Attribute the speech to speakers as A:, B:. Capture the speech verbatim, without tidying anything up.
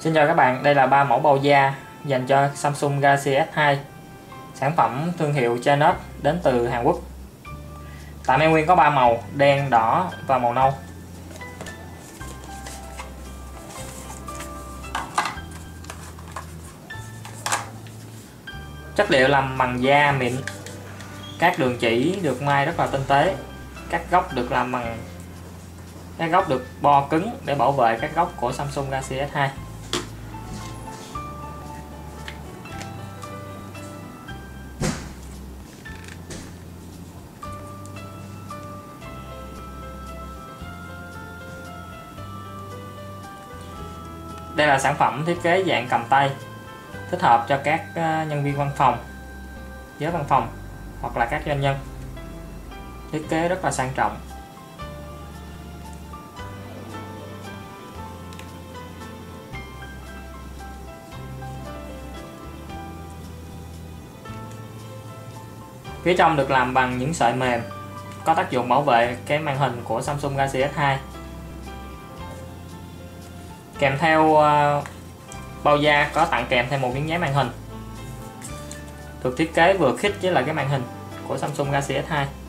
A: Xin chào các bạn, đây là ba mẫu bao da dành cho Samsung Galaxy S hai. Sản phẩm thương hiệu Chanus đến từ Hàn Quốc. Tại em nguyên có ba màu: đen, đỏ và màu nâu. Chất liệu làm bằng da mịn. Các đường chỉ được may rất là tinh tế. Các góc được làm bằng các góc được bo cứng để bảo vệ các góc của Samsung Galaxy S hai. Đây là sản phẩm thiết kế dạng cầm tay, thích hợp cho các nhân viên văn phòng, giới văn phòng hoặc là các doanh nhân. Thiết kế rất là sang trọng. Phía trong được làm bằng những sợi mềm, có tác dụng bảo vệ cái màn hình của Samsung Galaxy S hai. Kèm theo uh, bao da có tặng kèm thêm một miếng dán màn hình, được thiết kế vừa khít với lại cái màn hình của Samsung Galaxy S hai.